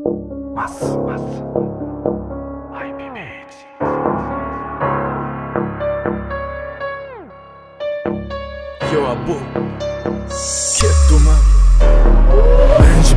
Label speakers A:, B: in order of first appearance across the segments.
A: Yo abu Ketuma Benji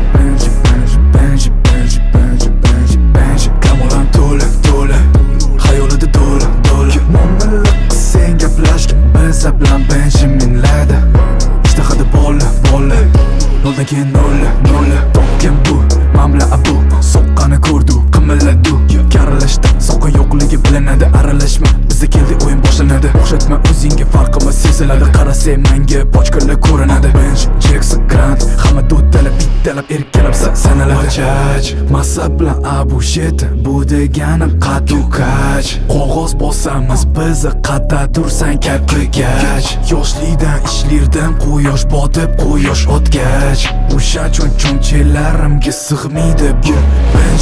A: Kamolan to'la Xayolida do'la Mo'minlik sen gaplashgin Biza bilan Benjaminlarda Ishtahada bolla Noldan keyin nolla Topgan bu mamla abu Soqqani ko'rdu qimilladu Karalashda soqqa yo'qligi bilinadi Aralashma bizda keldi o'yin boshlanadi O'xshatma o'zingga farqimiz seziladi Qarasang menga pochkalar ko'rinadi Benj, Jackson, Grant Hamma do'ddalab bittalab erkalab sanaladi Jaj, masa bilan abu shit Bu degani qatukaj Qog'oz bosamiz bizni qadda tursan kap qilgach Yoshlikdan ishlardim quyosh botib quyosh o'tgach O'sha cho'nchilarimga sig'maydi bu Benj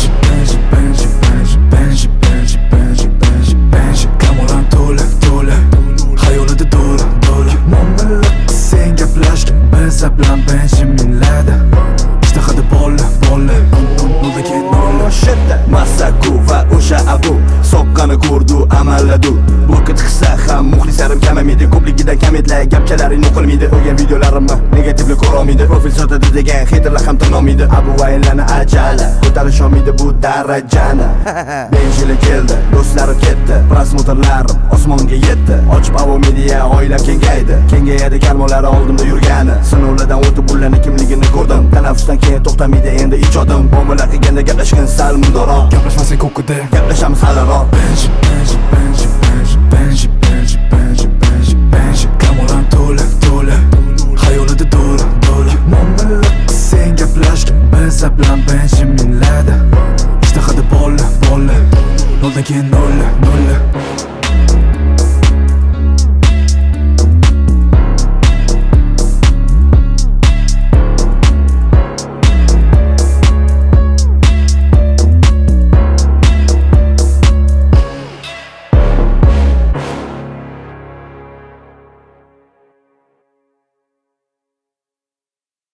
A: Kamolan to'la Xayolida do'la Mo'minlik sen gaplashgin Biza bilan Benjaminlarda Ishtahada bolla Noldan keyin nolla
B: Masaku va o'sha abu Soqqani ko'rdu amalladu Vaqt qilsa ham muxlislarim kamamaydi Ko'pligidan kamedlar gapchalaring o'qilmaydi O'lgan videolarimni negativli ko'rolmaydi Profil sotadi degan haterlar ham tinolmaydi Abu vayinlarni ajala Ko'tarish olmaydi bu darajani Benjili keldi, do'stlarim ketdi Prosmotrlarim osmonga yetdi Ochib Avo Media oilam kengaydi Kengayadi kalmonlari oldimda yurgani Sinovlardan o'tib ularni kimligini ko'rdim Tanaffusdan keyin to'xtamaydi endi ijodim Muomala qilganda gaplashgin sal mundoqroq
A: Gaplashmasak ko'kida
B: Gaplashamiz haliroq
A: Benji